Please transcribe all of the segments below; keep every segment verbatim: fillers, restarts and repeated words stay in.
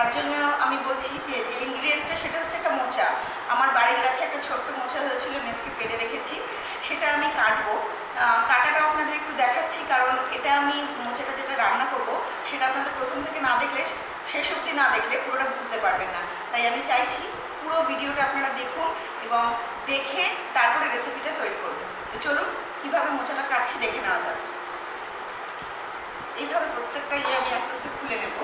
তার জন্য আমি বলছি যে যে ইনগ্রিডিয়েন্টসটা সেটা হচ্ছে একটা মোচা। আমার বাড়ির কাছে একটা ছোট্ট মোচা হয়েছিল, মেজকে পেরে রেখেছি, সেটা আমি কাটবো। কাটাটা আপনাদের একটু দেখাচ্ছি, কারণ এটা আমি মোচাটা যেটা রান্না করব সেটা আপনাদের প্রথম থেকে না দেখলে, শেষ অবধি না দেখলে পুরোটা বুঝতে পারবেন না। তাই আমি চাইছি পুরো ভিডিওটা আপনারা দেখুন এবং দেখে তারপরে রেসিপিটা তৈরি করবেন। তো চলুন কীভাবে মোচাটা কাটছি দেখে নেওয়া যাবে। এইভাবে প্রত্যেকটা ইয়ে আমি আস্তে আস্তে খুলে নেব।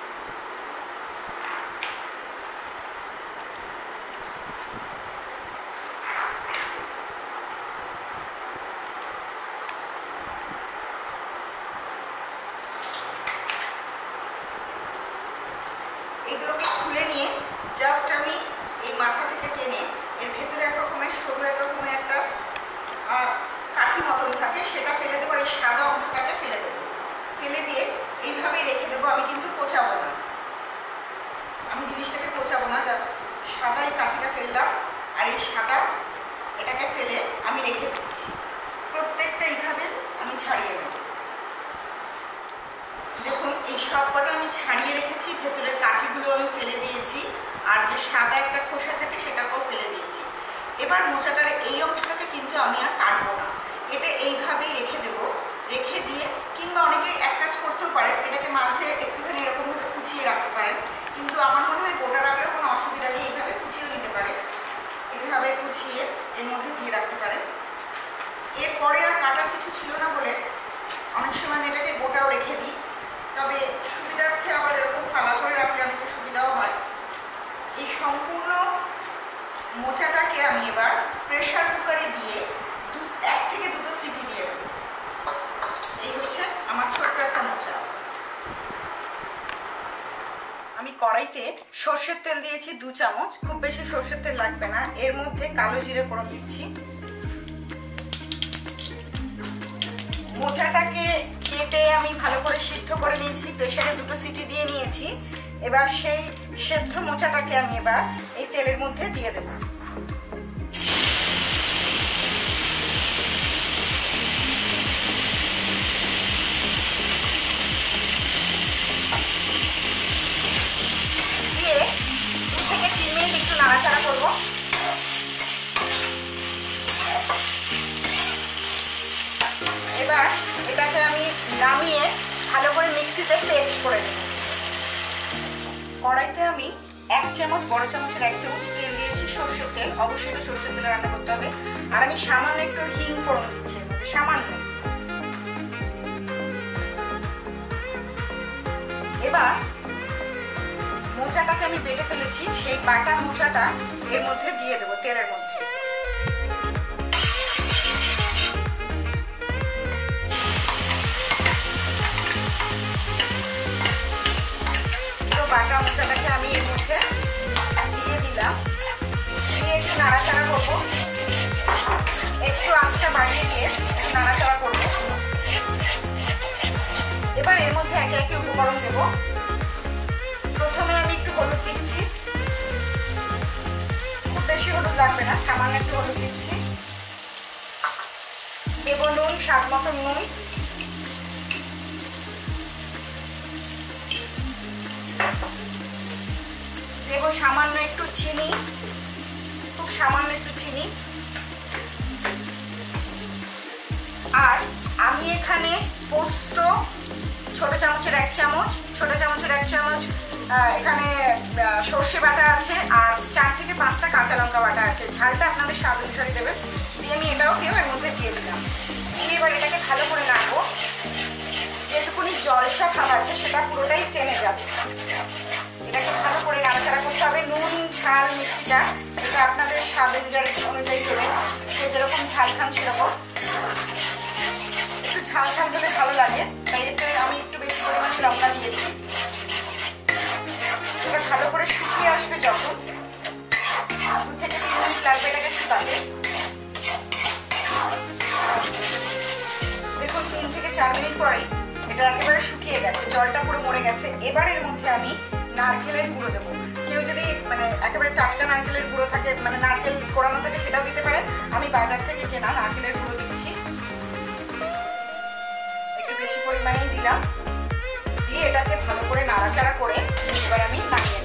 এগুলোকে খুলে নিয়ে জাস্ট আমি এই মাথা থেকে টেনে এর ভেতরে এক রকমের সরু এক রকমের একটা কাঠি মতন থাকে, সেটা ফেলে দেবো। এই সাদা অংশটাকে ফেলে দেবো, ফেলে দিয়ে এইভাবেই রেখে দেবো। আমি কিন্তু কোচাবো না, আমি জিনিসটাকে কোচাবো না, জাস্ট সাদা এই কাঠিটা ফেললাম আর এই সাদা এটাকে ফেলে আমি রেখে দিচ্ছি। প্রত্যেকটা এইভাবে আমি ছাড়িয়ে নেব। দেখুন এই সব কটা আমি ছাড়িয়ে রেখেছি, ভেতরের কাঠিগুলো আমি ফেলে দিয়েছি আর যে সাদা একটা খোসা থাকে সেটাকেও ফেলে দিয়েছি। এবার মোচাটার এই অংশটাকে কিন্তু আমি আর কাটবো না, এটা এইভাবেই রেখে দেবো। রেখে দিয়ে কিংবা অনেকে এক কাজ করতেও পারে, এটাকে মাঝে একটুখানি এরকমভাবে কুচিয়ে রাখতে পারেন, কিন্তু আমার মনে হয় গোটা রাখলেও কোনো অসুবিধা নেই, এইভাবে কুচিয়েও নিতে পারে। এইভাবে কুচিয়ে এর মধ্যে দিয়ে রাখতে পারে। এরপরে আর কাটার কিছু ছিল না বলে অনেক সময় এটাকে গোটাও রেখে দিই, তবে সুবিধার্থে আবার এরকম ফালা করে রাখলে অনেকটা সুবিধাও হয়। এই সম্পূর্ণ মোচাটাকে আমি এবার প্রেশার কুকারে দিয়ে এক থেকে দুটো সিটি দিয়ে দেবো। এই হচ্ছে আমার ছোট্ট একটা মোচা। আমি কড়াইতে সর্ষের তেল দিয়েছি দু চামচ, খুব বেশি সর্ষের তেল লাগবে না। এর মধ্যে কালো জিরে ফোড়ন দিচ্ছি। মোচাটাকে কেটে আমি ভালো করে সিদ্ধ করে নিয়েছি, প্রেসারে দুটো সিটি দিয়ে নিয়েছি। এবার সেই সেদ্ধ মোচাটাকে আমি এবার এই তেলের মধ্যে দিয়ে দেব। দিয়ে দু থেকে তিন মিনিট একটু নাড়াচাড়া করবো। এবার এটাকে আমি নামিয়ে ভালো করে মিক্সিতে পেস্ট করে নেব। কড়াইতে আমি এক চামচ, বড় চামচের এক চামচ তেল দিয়েছি, সর্ষের তেল। অবশ্যই এটা সর্ষের তেলে রান্না করতে হবে। আর আমি সামান্য একটু হিং ফোড়ন দিচ্ছি, সামান্য। এবার মোচাটাকে আমি বেটে ফেলেছি, সেই বাটা মোচাটা এর মধ্যে দিয়ে দেবো তেলের মধ্যে। বাটা মোচাটাকে আমি এর মধ্যে দিয়ে দিলাম, দিয়ে একটু নাড়াচাড়া করবো। একটু আঁচটা বাড়িয়ে দিয়ে একটু নাড়াচাড়া করবো। এবার এর মধ্যে একে একে উপকরণ দেব। প্রথমে আমি একটু হলুদ দিচ্ছি, খুব বেশি হলুদ লাগবে না, সামান্য একটু হলুদ দিচ্ছি। দেব নুন, স্বাদ মতো নুন। দেব সামান্য একটু চিনি, খুব সামান্য একটু চিনি। আর আমি এখানে পোস্ত ছোট চামচের এক চামচ, ছোট চামচের এক চামচ এখানে সর্ষে বাটা আছে, আর চার থেকে পাঁচটা কাঁচা লঙ্কা বাটা আছে। ঝালটা আপনাদের স্বাদ অনুসারে দেবেন। দিয়ে আমি এটাও কেউ এর মধ্যে দিয়ে দিলাম। দিয়ে এবার এটাকে ভালো করে নাড়বো। যেটুকুনি জলসা ভাব আছে সেটা পুরোটাই টেনে যাবে। এটাকে ভালো করে নাড়াচাড়া করতে হবে। নুন, ঝাল, মিষ্টিটা এটা আপনাদের স্বাদ অনুযায়ী অনুযায়ী দেবেন, সে যেরকম ঝাল খান সেরকম। একটু ঝাল ঝাল হলে ভালো লাগে, তাই এতে আমি একটু বেশি পরিমাণে লঙ্কা দিয়েছি। এটা ভালো করে শুকিয়ে আসবে যখন, দু থেকে তিন মিনিট লাগবে এটাকে শুকাতে। দেখুন তিন থেকে চার মিনিট পরেই এটা একেবারে শুকিয়ে গেছে, জলটা পুরো মরে গেছে। এবার এর মধ্যে আমি নারকেলের গুঁড়ো দেবো। কেউ যদি মানে একেবারে টাটকা নারকেলের গুঁড়ো থাকে, মানে নারকেল কোড়ানো থাকে, সেটাও দিতে পারে। আমি বাজার থেকে কেনা নারকেলের গুঁড়ো দিচ্ছি, একটু বেশি পরিমাণেই দিলাম। দিয়ে এটাকে ভালো করে নাড়াচাড়া করে এবার আমি নামিয়ে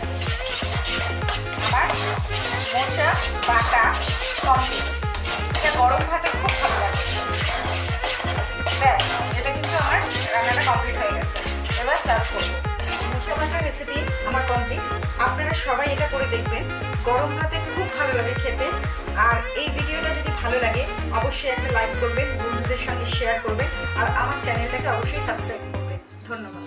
আমার কমপ্লিট। আপনারা সবাই এটা করে দেখবেন, গরম ভাতে খুব ভালো লাগে খেতে। আর এই ভিডিওটা যদি ভালো লাগে অবশ্যই একটা লাইক করবেন, বন্ধুদের সঙ্গে শেয়ার করবেন, আর আমার চ্যানেলটাকে অবশ্যই সাবস্ক্রাইব করবেন। ধন্যবাদ।